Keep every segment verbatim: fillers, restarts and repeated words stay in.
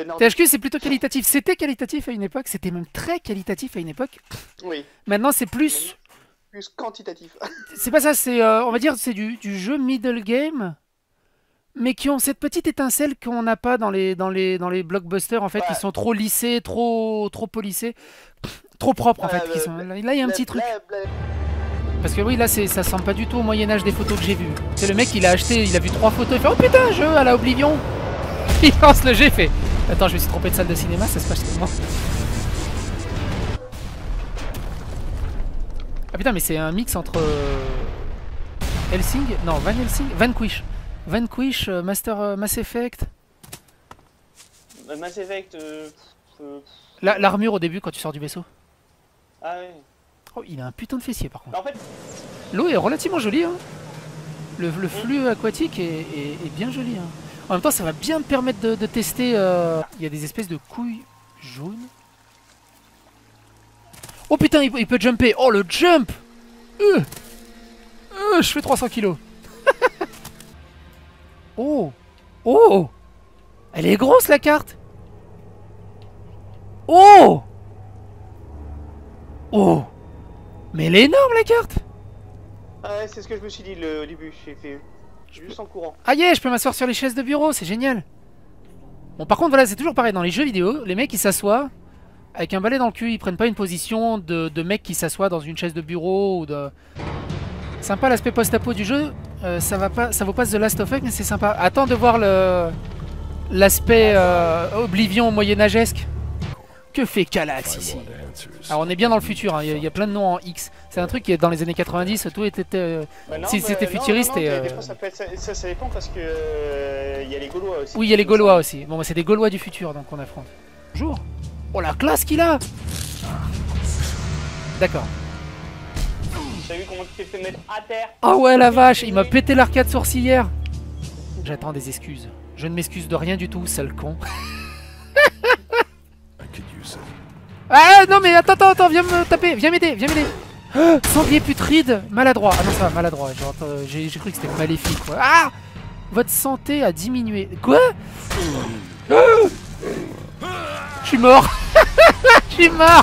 non. T H Q c'est plutôt qualitatif. C'était qualitatif à une époque, c'était même très qualitatif à une époque. Oui. Maintenant c'est plus... Plus quantitatif. C'est pas ça, c'est... Euh, on va dire c'est du, du jeu middle game, mais qui ont cette petite étincelle qu'on n'a pas dans les, dans, les, dans les blockbusters, en fait, Ouais. qui sont trop lissés, trop, trop polissés, trop propres, en Ouais, fait. le- Qui sont... le- Là, il y a un Bla- petit truc. bla- bla- Parce que oui, là, c'est- ça ressemble pas du tout au Moyen-Âge des photos que j'ai vues. C'est le mec, il a acheté, il a vu trois photos, il fait « Oh putain, jeu à la Oblivion !» Il lance le jeu, il fait « Attends, je me suis trompé de salle de cinéma, ça se passe tellement. » Ah putain, mais c'est un mix entre... euh, Helsing, non, Van Helsing, Vanquish. Vanquish, euh, Master euh, Mass Effect. Bah, Mass Effect. Euh, euh, La- L'armure au début quand tu sors du vaisseau. Ah ouais. Oh, il a un putain de fessier par contre. Bah, en fait, L'eau est relativement jolie. Hein. Le, le flux aquatique est, est- est bien joli. Hein. En même temps, ça va bien me permettre de, de tester. euh, Il y a des espèces de couilles jaunes. Oh putain, il, il peut jumper. Oh le jump. Euh. Euh, je fais trois cents kilos. Oh. Oh. Elle est grosse la carte. Oh. Oh. Mais elle est énorme la carte. Ah ouais, c'est ce que je me suis dit le, au début. J'ai fait juste en courant. Ah yeah, je peux m'asseoir sur les chaises de bureau, c'est génial. Bon par contre voilà, c'est toujours pareil dans les jeux vidéo, les mecs ils s'assoient avec un balai dans le cul, ils prennent pas une position de, de mec qui s'assoit dans une chaise de bureau ou de... Sympa l'aspect post-apo du jeu, euh, ça va pas, ça vaut pas The Last of Us mais c'est sympa. Attends de voir le l'aspect euh, Oblivion moyenâgesque. Que fait Kallax ici? Alors on est bien dans le futur, hein. il, y a, il y a plein de noms en X. C'est un truc qui est dans les années quatre-vingt-dix, tout était... euh, Bah non, si bah, c'était non, futuriste non, non, et... des- euh, des fois, ça, peut être, ça, ça, ça dépend parce que euh, il y a les Gaulois aussi. Oui, il y a les Gaulois aussi. Bon, bah, c'est des Gaulois du futur, donc on affronte. Bonjour. Oh, la classe qu'il a. D'accord. t'as vu comment tu t'es fait mettre à terre? Ah ouais, la vache, il m'a pété l'arcade sourcilière. J'attends des excuses. Je ne m'excuse de rien du tout, sale con. Ah non, mais attends, attends, attends, viens me taper, viens m'aider, viens m'aider. Ah, sanglier putride, maladroit. Ah non, ça va, maladroit. Genre, euh, J'ai j'ai cru que c'était maléfique, quoi. Ah, votre santé a diminué. Quoi? Ah, je suis mort. Je suis mort.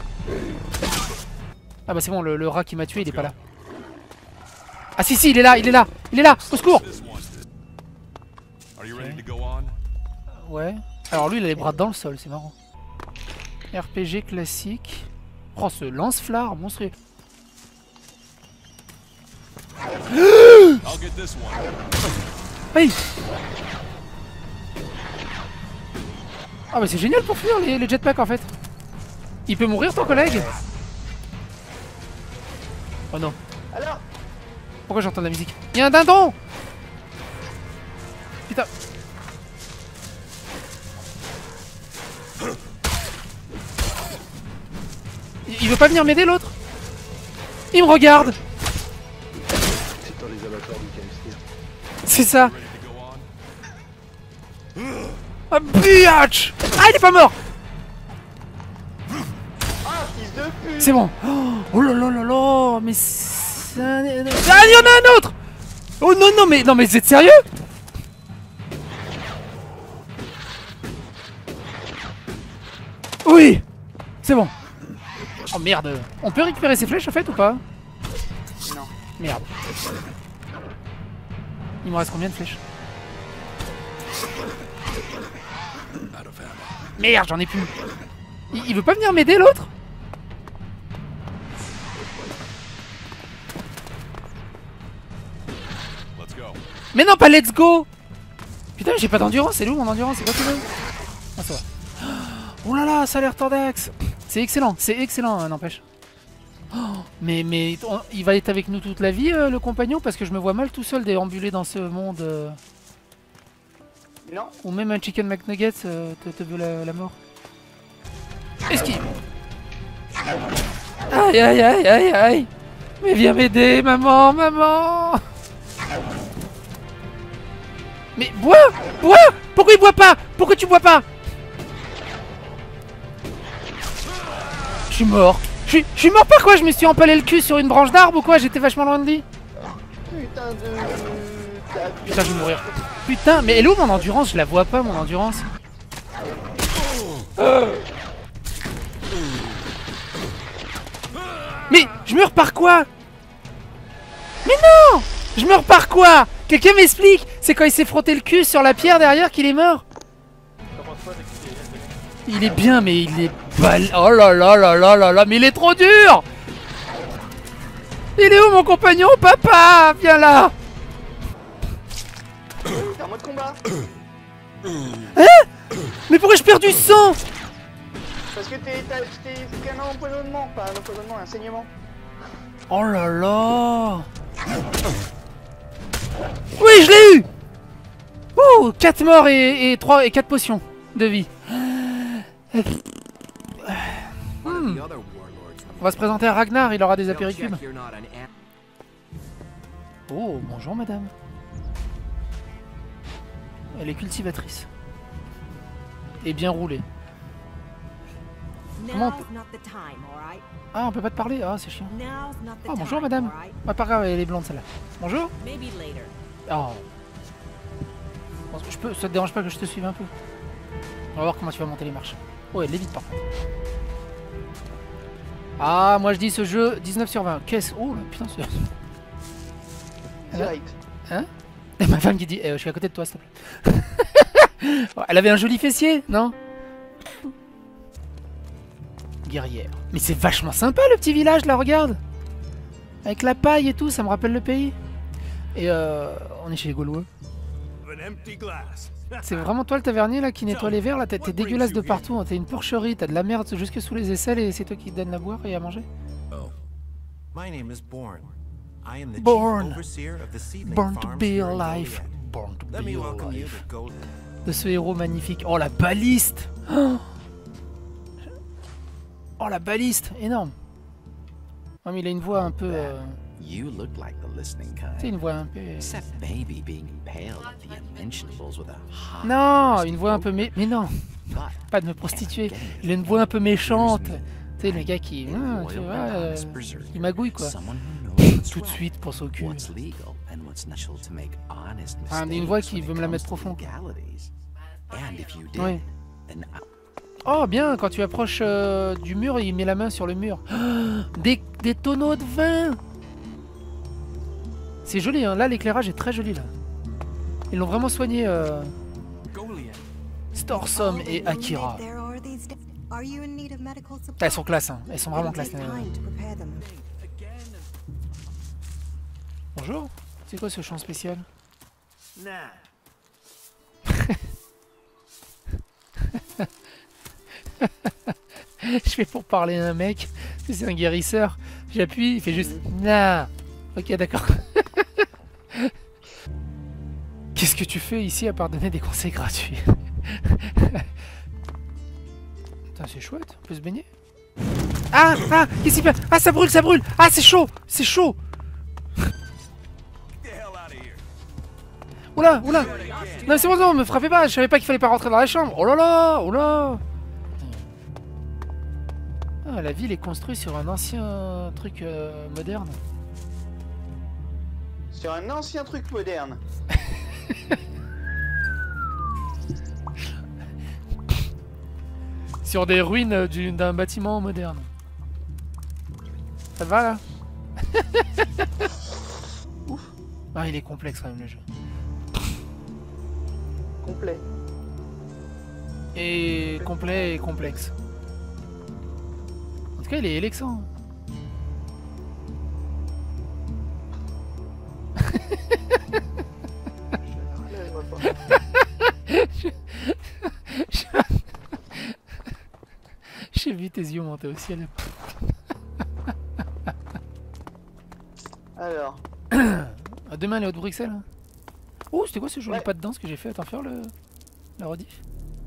Ah bah c'est bon, le, le rat qui m'a tué, il est pas là. Ah si si, il est là, il est là, il est là, au secours. Okay. Ouais. Alors lui, il a les bras dans le sol, c'est marrant. R P G classique. Oh, ce lance-flamme monstrueux. Hey. Ah bah c'est génial pour fuir les, les jetpacks en fait. Il peut mourir ton collègue? Oh non. Alors, Pourquoi j'entends de la musique? Il y a un dindon. Putain. Il il veut pas venir m'aider l'autre? Il me regarde. c'est dans les abattoirs du K F C. C'est ça. Ah biatch. Ah il est pas mort. Ah, fils de pute! C'est bon. Oh là là là là. Mais c'est un... Ah il y en a un autre. Oh non non mais non mais vous êtes sérieux? Oui. C'est bon. Oh merde. On peut récupérer ces flèches en fait ou pas? Non. Merde. Il me reste combien de flèches? Merde, j'en ai plus. Il, il veut pas venir m'aider l'autre? Mais non, pas let's go. Putain, j'ai pas d'endurance, c'est où mon endurance? C'est quoi tu veux? Ah, ça va. Oh là là, ça a l'air tordax. C'est excellent, c'est excellent, euh, n'empêche. Oh, mais mais on- il va être avec nous toute la vie, euh, le compagnon, parce que je me vois mal tout seul déambuler dans ce monde. euh, Non. Ou même un chicken McNuggets euh, te, te veut la, la mort. Esquive. Aïe aïe aïe aïe aïe. Mais viens m'aider, maman, maman. Mais bois, bois. Pourquoi il boit pas? Pourquoi tu bois pas? Je suis mort. Je suis, je suis mort par quoi? Je me suis empalé le cul sur une branche d'arbre ou quoi? J'étais vachement loin de lui. Putain de... Putain, je vais mourir. Putain, mais elle est où mon endurance? Je la vois pas, mon endurance. Mais je meurs par quoi? Mais non! Je meurs par quoi? Quelqu'un m'explique? C'est quand il s'est frotté le cul sur la pierre derrière qu'il est mort? Il est bien, mais il est bal... Oh là là là là là là, mais il est trop dur! Il est où mon compagnon? Papa! Viens là! T'es en mode combat. Hein? Mais pourquoi je perds du sang? Parce que t'es t'es qu'un empoisonnement, pas un empoisonnement, un saignement. Oh là là! Oui, je l'ai eu! Ouh, quatre morts et, et trois et quatre potions de vie. Hmm. On va se présenter à Ragnar, il aura des apéricubes. Oh, bonjour madame. Elle est cultivatrice. Et bien roulée. Comment on peut... Ah, on peut pas te parler? Ah, c'est chiant. Oh, bonjour madame. Ah, pas grave, elle est blonde celle-là. Bonjour. Oh. Bon, je peux... Ça te dérange pas que je te suive un peu? On va voir comment tu vas monter les marches. Oh, elle l'évite par contre. Ah, moi je dis ce jeu dix-neuf sur vingt. Qu'est-ce... Oh là, putain, c'est... Direct. Hein? Et ma femme qui dit, eh, je suis à côté de toi, s'il te plaît. Elle avait un joli fessier, non? Guerrière. Mais c'est vachement sympa le petit village là, regarde. Avec la paille et tout, ça me rappelle le pays. Et euh, on est chez les Gaulois. C'est vraiment toi le tavernier là qui nettoie les verres là? T'es dégueulasse de partout, hein. T'es une porcherie, t'as de la merde jusque sous les aisselles et c'est toi qui te donne à boire et à manger. Born. Born to be alive. Born to be alive. De ce héros magnifique. Oh la baliste! Oh, oh la baliste! Énorme! Oh mais il a une voix un peu... Euh... You look like the listening kind. C'est une voix un peu... Except maybe being impaled at the unmentionables with a hot non, une voix un peu... Mé... Mais non! Pas de me prostituer. Il a une voix un peu méchante. Tu sais, le gars qui... Ah, tu vois, euh, il magouille quoi. Tout de suite, pense au cul. Ah, mais une voix qui veut me la mettre profond. Oui. Oh, bien, quand tu approches euh, du mur, il met la main sur le mur. Oh, des, des tonneaux de vin! C'est joli, hein. Là, l'éclairage est très joli, là. Ils l'ont vraiment soigné, euh... Storsome et Akira. Elles sont classe, hein. Elles sont vraiment classe. Là. Bonjour. C'est quoi ce chant spécial? Je fais pour parler à un mec. C'est un guérisseur. J'appuie, il fait juste nah. Ok, d'accord. Qu'est-ce que tu fais ici à part donner des conseils gratuits? Putain, c'est chouette. On peut se baigner? Ah, ah, qu'est-ce qu'il fait? Ah, ça brûle, ça brûle. Ah, c'est chaud, c'est chaud. Oula, oula. Non, c'est bon, non, me frappez pas. Je savais pas qu'il fallait pas rentrer dans la chambre. Oh là là, oh là. Ah, la ville est construite sur un ancien truc euh, moderne. Sur un ancien truc moderne. Sur des ruines d'un bâtiment moderne. Ça va là? Ouf. Ah, il est complexe quand même le jeu. Complet. Et complet et complexe. En tout cas, il est élexant. J'ai vu tes yeux monter au ciel. Alors. Demain, les Hauts-de-Bruxelles. Hein. Oh, c'était quoi ce joli Ouais. pas de danse que j'ai fait? Attends, faire le... la rediff.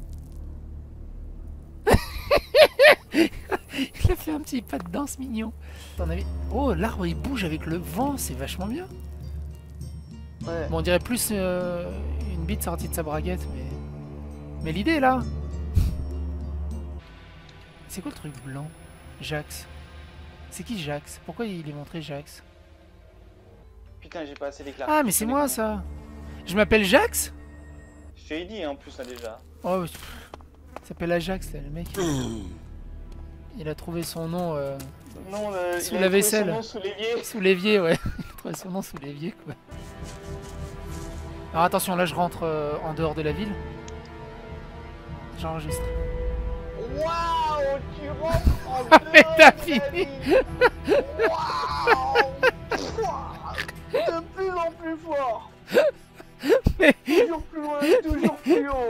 Il a fait un petit pas de danse mignon. T'en avais... Oh, l'arbre il bouge avec le vent, c'est vachement bien. Ouais. Bon, on dirait plus euh, une bite sortie de sa braguette, mais... Mais l'idée est là. C'est quoi le truc blanc? Jax. C'est qui Jax? Pourquoi il est montré Jax? Putain, j'ai pas assez d'éclat. Ah, mais c'est moi ça. Je m'appelle Jax? Je t'ai dit en plus là déjà. Oh, mais... Il s'appelle Ajax, là, le mec. Il a trouvé son nom euh, Non, euh, sous il a la trouvé vaisselle. son nom sous l'évier. Sous l'évier, ouais. Il a trouvé son nom sous l'évier, quoi. Alors attention, là je rentre euh, en dehors de la ville. J'enregistre. Waouh, tu rentres en Ah, mais dehors t'as de la fini. ville. Waouh. De plus en plus fort. Mais, Toujours plus loin, toujours plus haut.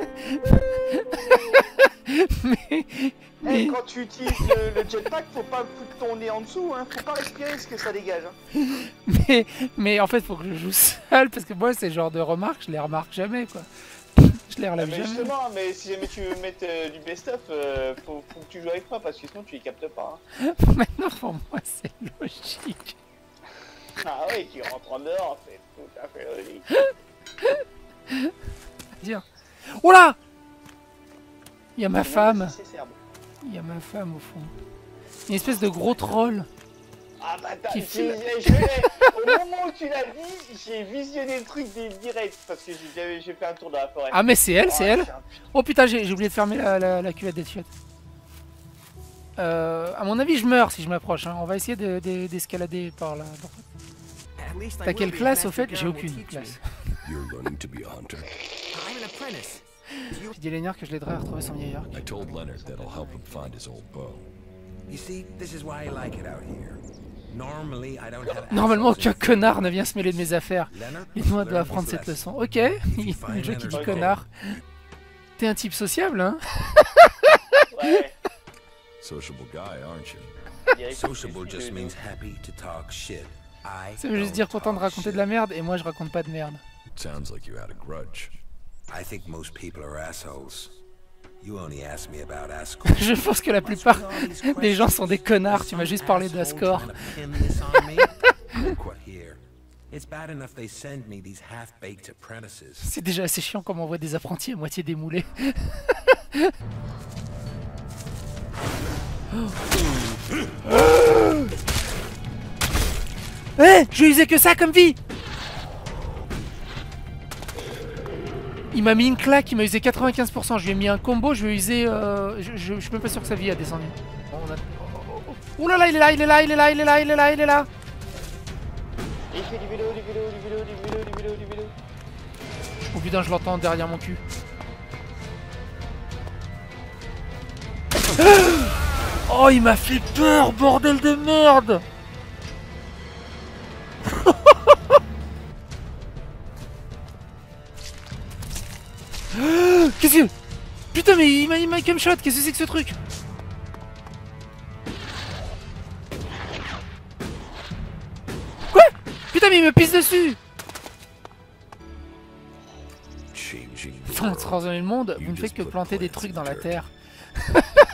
mais, Eh, mais, quand tu utilises le, le jetpack, faut pas foutre ton nez en dessous, hein. Faut pas respirer ce que ça dégage. Hein. mais, mais en fait faut que je joue seul parce que moi ces genres de remarques je les remarque jamais quoi. Je les Ah, relève mais jamais. justement, mais si jamais tu veux mettre euh, du best-of, euh, faut, faut que tu joues avec moi parce que sinon tu les captes pas. Hein. Maintenant pour moi c'est logique. Ah oui, tu rentres en dehors, c'est tout à fait logique. Dire. Oh là. Il y a ma C'est femme. même si c'est serbe. Il y a ma femme au fond. Une espèce de gros troll. Ah bah t'as... Qui j'ai- filme. j'ai- je- Au moment où tu l'as dit, j'ai visionné le truc des directs parce que j'ai j'ai fait un tour dans la forêt. Ah mais c'est elle, c'est Oh, elle. un- Oh putain, j'ai j'ai oublié de fermer la, la, la cuvette des chiottes. Euh, à mon avis, je meurs si je m'approche. Hein. On va essayer de- de- d'escalader par là. At least I T'as will quelle be if classe au Master fait? J'ai Gun will aucune teach classe. me. You're learning to be a hunter. I'm an apprentice. J'ai dit à Lénard que je l'aiderais à retrouver son vieil arc. I told Leonard that'll help him find his old bow. You see, this is why I like it out here. Normally, I don't have Normalement, assholes in aucun connard ne vient se mêler de mes affaires. Leonard, Et moi, doit learn apprendre his cette lesson. leçon. Ok, il le jeu qui dit Ok. connard. T'es un type sociable, hein? Ouais. Sociable guy, aren't you? direct, Sociable je- just je- means happy to talk shit. I Ça veut juste don't dire content de talk raconter shit. de la merde, et moi je raconte pas de merde. Sounds like you had a grudge. I think most people are assholes. You only ask me about Ascor. Je pense que la plupart des gens sont des connards, tu m'as juste parlé d'Ascor. Quit here. It's bad enough they send me these half-baked apprentices. C'est déjà assez chiant comme on voit des apprentis à moitié démoulés. Eh, j'ai usé que ça comme vie. Il m'a mis une claque, il m'a usé quatre-vingt-quinze pour cent. Je lui ai mis un combo, je vais user. Euh, je, je, je suis même pas sûr que sa vie a descendu. Bon, on a... Ouh là là, il est là, il est là, il est là, il est là, il est là, il est là. Il fait du vélo, du vélo, du vélo, du vélo, du vélo, du vélo. Oh putain, je l'entends derrière mon cul. Oh, il m'a fait peur, bordel de merde. Qu'est-ce que... Putain, mais il m'a il m'a cum shot, qu'est-ce que c'est que ce truc? Quoi? Putain, mais il me pisse dessus. Changing the Sans world. transformer le monde, You vous ne faites just que put planter des plants trucs in dans la dirt. terre.